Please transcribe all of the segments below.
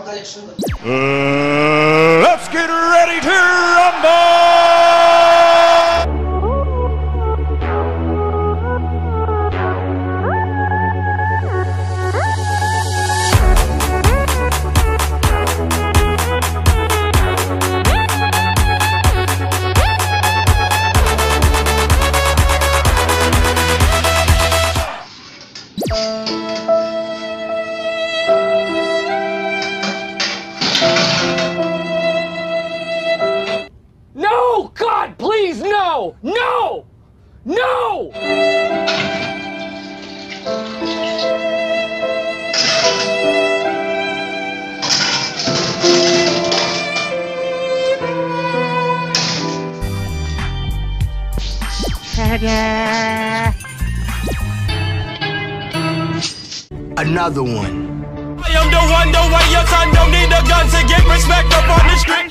compilation. Let's get ready to rumble! No! God, please, no! No! No! Another one. I am the one, the way your son don't need a gun to get respect up on the street.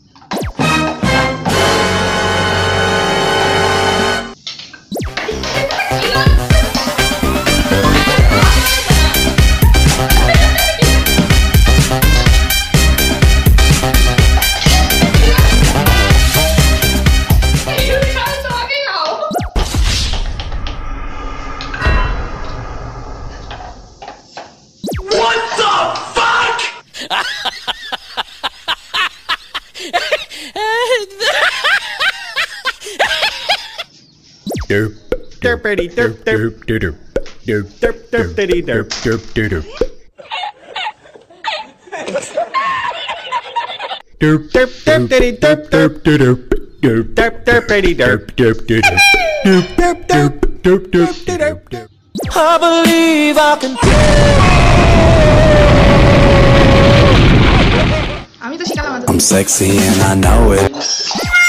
Derpity derp derp derp derp derp derpity derp derp derp derp derp derpity derp derp derp derp derp derpity derp derp derp derp derp derp derp derp derp. I believe I can. আমি তো শিখালাম I'm sexy and I know it.